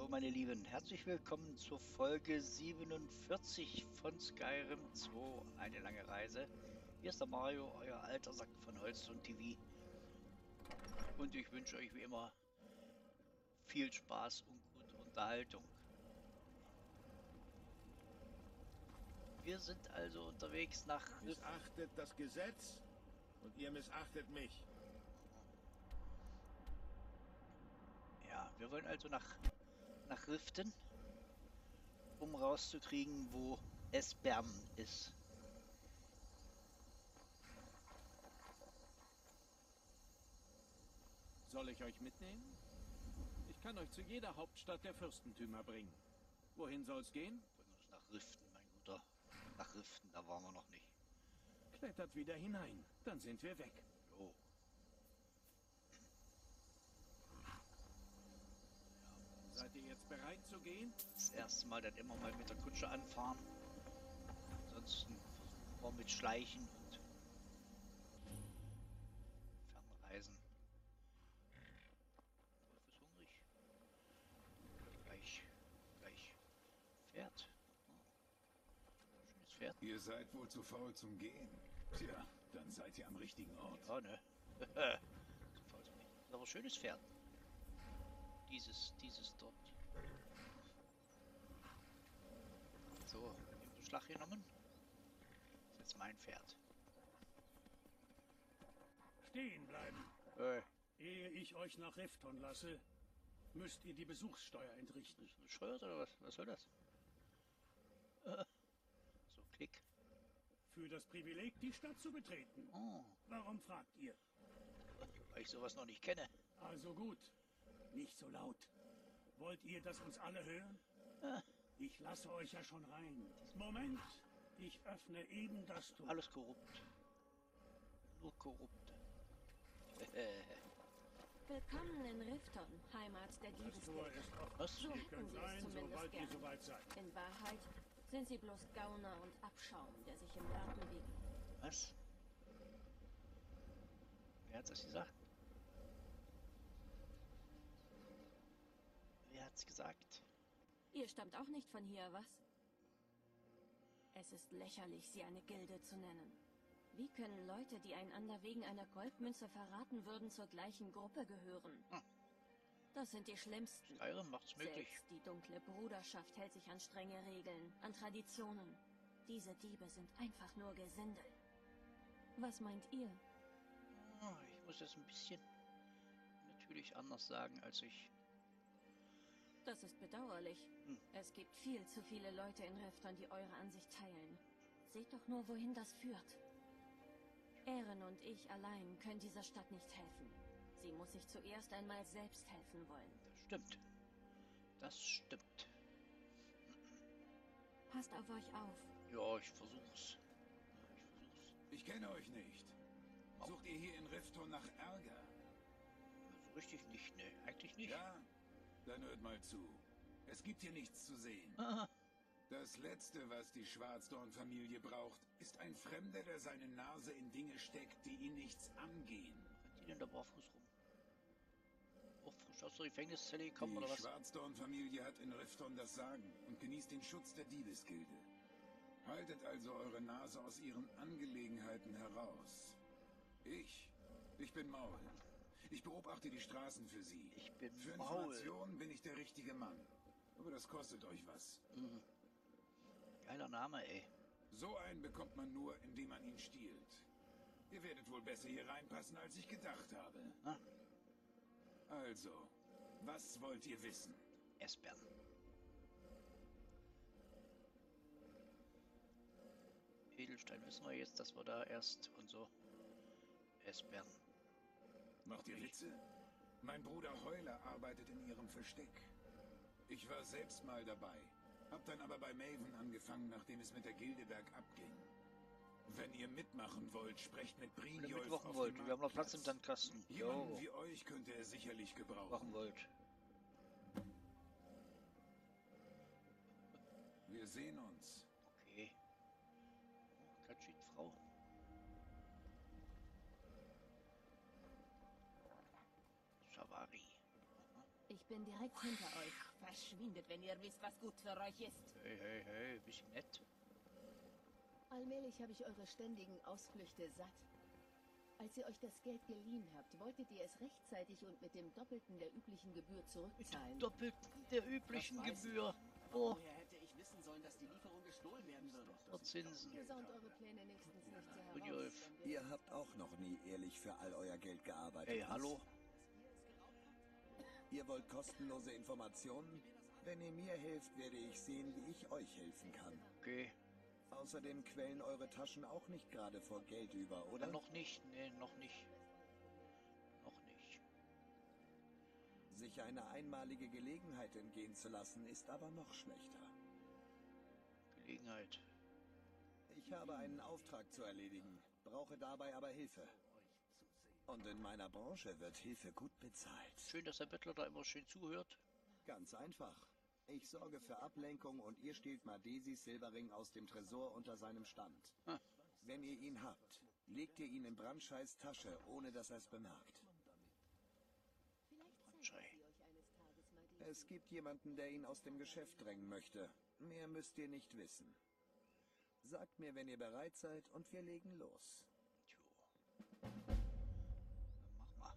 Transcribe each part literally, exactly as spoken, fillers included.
meine Lieben, herzlich willkommen zur Folge siebenundvierzig von Skyrim zwei, eine lange Reise. Hier ist der Mario, euer alter Sack von Holz und T V. Und ich wünsche euch wie immer viel Spaß und gute Unterhaltung. Wir sind also unterwegs nach... Missachtet das Gesetz und ihr missachtet mich. Ja, wir wollen also nach, nach Riften, um rauszukriegen, wo Esbern ist. Soll ich euch mitnehmen? Ich kann euch zu jeder Hauptstadt der Fürstentümer bringen. Wohin soll's gehen? Bring uns nach Riften, mein Guter. Nach Riften, da waren wir noch nicht. Klettert wieder hinein, dann sind wir weg. Jo. Seid ihr jetzt bereit zu gehen? Das erste Mal dann immer mal mit der Kutsche anfahren. Ansonsten versuchen wir mit Schleichen und Fernreisen. Wolf ist hungrig. Gleich, gleich Pferd. Oh. Schönes Pferd. Ihr seid wohl zu faul zum Gehen. Tja, dann seid ihr am richtigen Ort. Ja, ne? So faul sind wir nicht. Aber schönes Pferd. Dieses, dieses dort. So, ich habe den Schlag genommen. Das ist jetzt mein Pferd. Stehen bleiben. Äh, Ehe ich euch nach Rifton lasse, müsst ihr die Besuchssteuer entrichten. bescheuert oder was? Was soll das? Äh, so, klick. Für das Privileg, die Stadt zu betreten. Oh, Warum fragt ihr? weil ich sowas noch nicht kenne. Also gut, nicht so laut. Wollt ihr, dass uns alle hören? Äh, Ich lasse euch ja schon rein. Moment, ich öffne eben das Tor. alles korrupt. Nur korrupt. Äh, Willkommen in Rifton, Heimat der Das Tor Diebesgilde. ist offen. was? So Ihr hätten könnt sie es rein, zumindest sobald ihr gern. soweit seid. In Wahrheit sind sie bloß Gauner und Abschaum, der sich im Garten wiegt. Was? Wer hat das gesagt? Wer hat's gesagt? Ihr stammt auch nicht von hier, was? Es ist lächerlich, sie eine Gilde zu nennen. Wie können Leute, die einander wegen einer Goldmünze verraten würden, zur gleichen Gruppe gehören? Hm. Das sind die Schlimmsten. Skyrim macht's möglich. Selbst die dunkle Bruderschaft hält sich an strenge Regeln, an Traditionen. Diese Diebe sind einfach nur Gesindel. Was meint ihr? Oh, ich muss das ein bisschen natürlich anders sagen, als ich... Das ist bedauerlich. Hm. Es gibt viel zu viele Leute in Rifton, die eure Ansicht teilen. Seht doch nur, wohin das führt. Ehren und ich allein können dieser Stadt nicht helfen. Sie muss sich zuerst einmal selbst helfen wollen. Das stimmt. Das stimmt. Passt auf euch auf. Ja, ich versuch's. Ich versuch's. Ich kenne euch nicht. Sucht ihr hier in Rifton nach Ärger? So richtig nicht, ne. Eigentlich nicht. Ja? Dann hört mal zu. Es gibt hier nichts zu sehen. Aha. Das Letzte, was die Schwarzdorn-Familie braucht, ist ein Fremder, der seine Nase in Dinge steckt, die ihn nichts angehen. Rennt die denn da barfuß rum? Auch frisch aus der Gefängniszelle gekommen, Die oder was? Schwarzdorn-Familie hat in Rifton das Sagen und genießt den Schutz der Diebesgilde. Haltet also eure Nase aus ihren Angelegenheiten heraus. Ich, ich bin Maul. Ich beobachte die Straßen für sie. Ich bin Für Maul. Informationen bin ich der richtige Mann. Aber das kostet euch was. Mhm. Geiler Name, ey. So einen bekommt man nur, indem man ihn stiehlt. Ihr werdet wohl besser hier reinpassen, als ich gedacht habe. Ah. Also, was wollt ihr wissen? Esbern. Edelstein wissen wir jetzt, dass wir da erst und so. Esbern. Macht ihr Witze? Mein Bruder Heuler arbeitet in ihrem Versteck. Ich war selbst mal dabei, hab dann aber bei Maven angefangen, nachdem es mit der Gilde bergab ging. Wenn ihr mitmachen wollt, sprecht mit Wenn ihr Brynjolf mitmachen auf wollt, dem wir haben noch Platz im Marktplatz. Sandkasten. Jemanden Jo, wie euch könnte er sicherlich gebrauchen. machen wollt. Wir sehen uns. Okay. Oh, Katschit, Frau. Shavari. Ich bin direkt hinter euch. Verschwindet, wenn ihr wisst, was gut für euch ist. Hey, hey, hey, bisschen nett. Allmählich habe ich eure ständigen Ausflüchte satt. Als ihr euch das Geld geliehen habt, wolltet ihr es rechtzeitig und mit dem Doppelten der üblichen Gebühr zurückzahlen. Doppelten der üblichen Gebühr. Oh, Woher hätte ich wissen sollen, dass die Lieferung gestohlen werden würde? Zinsen. Ihr saunt eure Pläne nächstens nicht so heraus. Rudolf. wenn wir- Ihr habt auch noch nie ehrlich für all euer Geld gearbeitet. Hey, hallo. Ihr wollt kostenlose Informationen? Wenn ihr mir helft, werde ich sehen, wie ich euch helfen kann. Okay. Außerdem quellen eure Taschen auch nicht gerade vor Geld über, oder? Oder noch nicht? Nee, noch nicht. Noch nicht. Sich eine einmalige Gelegenheit entgehen zu lassen, ist aber noch schlechter. Gelegenheit. Ich habe einen Auftrag zu erledigen, brauche dabei aber Hilfe. Und in meiner Branche wird Hilfe gut bezahlt. Schön, dass der Bettler da immer schön zuhört. Ganz einfach. Ich sorge für Ablenkung und ihr stehlt Madesis Silberring aus dem Tresor unter seinem Stand. Ah. Wenn ihr ihn habt, legt ihr ihn in Brandscheis Tasche, ohne dass er es bemerkt. Schei. Es gibt jemanden, der ihn aus dem Geschäft drängen möchte. Mehr müsst ihr nicht wissen. Sagt mir, wenn ihr bereit seid, und wir legen los. Tjo. Dann mach mal.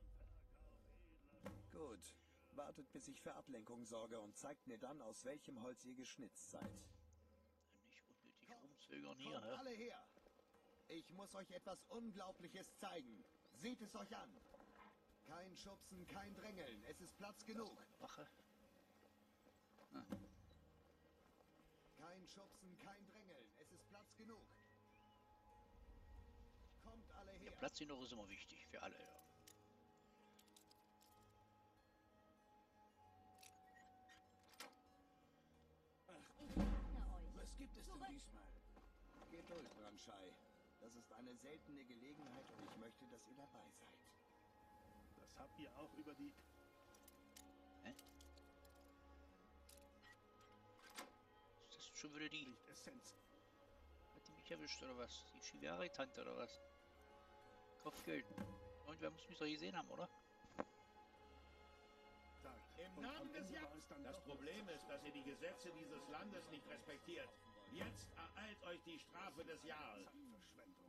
Gut. Wartet, bis ich für Ablenkung sorge und zeigt mir dann, aus welchem Holz ihr geschnitzt seid. Nicht unnötig rumzögern hier, Kommt hä? alle her! Ich muss euch etwas Unglaubliches zeigen. Seht es euch an. Kein Schubsen, kein Drängeln. Es ist Platz genug. Wache. Kein Schubsen, kein Drängeln. Es ist Platz genug. Kommt alle her. Der Platz hier noch ist immer wichtig für alle, ja. Was gibt es denn diesmal? Geduld, Brandschei. Das ist eine seltene Gelegenheit und ich möchte, dass ihr dabei seid. Das habt ihr auch über die... Hä? Ist das schon wieder die... Nicht Essenz. Hat die mich erwischt oder was? Die Chivari-Tante oder was? Kopfgeld. Und wer muss mich doch gesehen haben, oder? Sagt. Im Und Namen am des Ende Ja- war es dann Das doch Problem ist, dass ihr die Gesetze dieses Landes nicht respektiert. Jetzt ereilt euch die Strafe des Jahres. Verschwendung.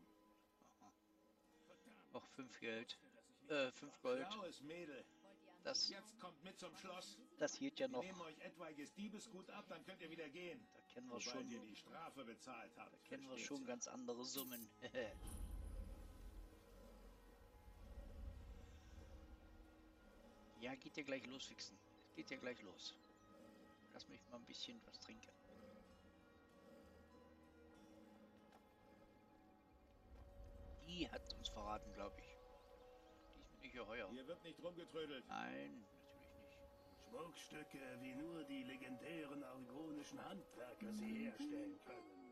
Auch fünf Geld. Äh, fünf Gold. Blaues Mädel. Das, Jetzt kommt mit zum Schloss. das hielt ja Wir noch. nehmen euch etwaiges Diebesgut ab, dann könnt ihr wieder gehen. Da kennen wir Sobald ihr schon. die Strafe bezahlt habt. Kennen wir versteht schon sich. ganz andere Summen. Ja, geht ja gleich los, Fixen. Geht ja gleich los. Lass mich mal ein bisschen was trinken. Die hat uns verraten, glaube ich. Die ist mir nicht geheuer. Hier wird nicht rumgetrödelt. Nein, natürlich nicht. Schmuckstücke, wie nur die legendären argonischen Handwerker sie herstellen können.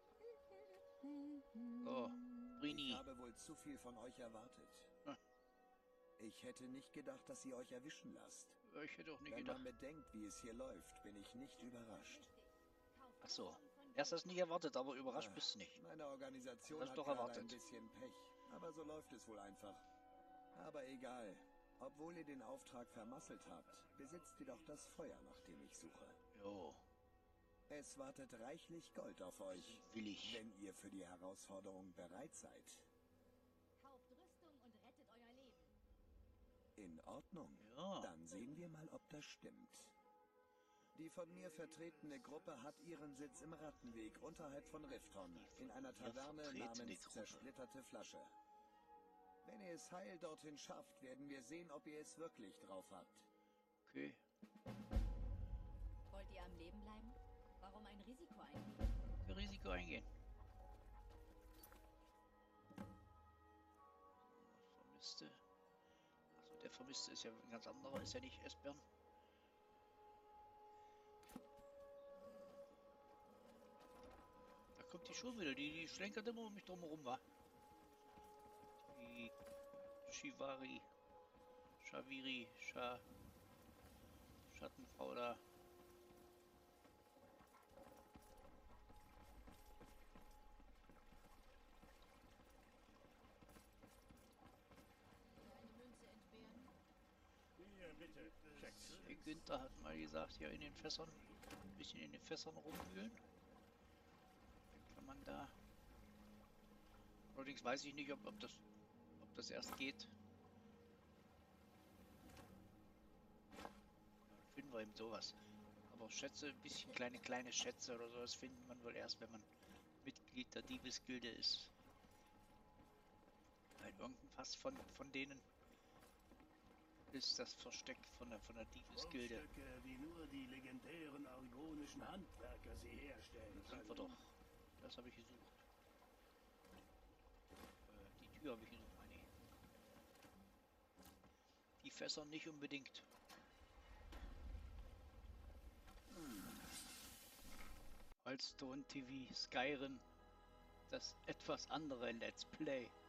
Oh, Ich Brini. habe wohl zu viel von euch erwartet. Ah. Ich hätte nicht gedacht, dass ihr euch erwischen lasst. Ich hätte auch nicht Wenn gedacht. man bedenkt, wie es hier läuft, bin ich nicht überrascht. Ach so. Erst das nicht erwartet, aber überrascht Ah, bist du nicht. Meine Organisation Hast hat doch gerade erwartet. ein bisschen Pech, aber so läuft es wohl einfach. Aber egal. Obwohl ihr den Auftrag vermasselt habt, besitzt ihr doch das Feuer, nach dem ich suche. Jo, Es wartet reichlich Gold auf euch, will ich. wenn ihr für die Herausforderung bereit seid. Kauft Rüstung und rettet euer Leben. In Ordnung. Ja. Dann sehen wir mal, ob das stimmt. Die von mir vertretene Gruppe hat ihren Sitz im Rattenweg unterhalb von Rifton, in einer Taverne vertretene namens Gruppe. Zersplitterte Flasche. Wenn ihr es heil dorthin schafft, werden wir sehen, ob ihr es wirklich drauf habt. Okay. Wollt ihr am Leben bleiben? Warum ein Risiko eingehen? Für Risiko eingehen. Vermisste. Achso, der Vermisste ist ja ein ganz anderer, ist ja nicht Esbern. Da kommt die schon wieder, die, die schlenkert immer um mich drumherum, wa? Die Shivari, Shaviri, Scha... Schattenfrau da. Hier, bitte. Checks. Günther hat mal gesagt, hier in den Fässern, ein bisschen in den Fässern rumwühlen. Kann man da. Allerdings weiß ich nicht, ob, ob das ob das erst geht. Finden wir eben sowas. Aber Schätze, ein bisschen kleine, kleine Schätze oder sowas findet man wohl erst, wenn man Mitglied der Diebesgilde ist. Weil irgendein Fass von, von denen ist das Versteck von der, von der Diebesgilde. Prunkstücke, wie nur die legendären argonischen Handwerker sie herstellen Das sind wir doch. Das habe ich gesucht. Äh, die Tür habe ich gesucht, meine ich. Die Fässer nicht unbedingt. Holstone T V, Skyrim, das etwas andere Let's Play.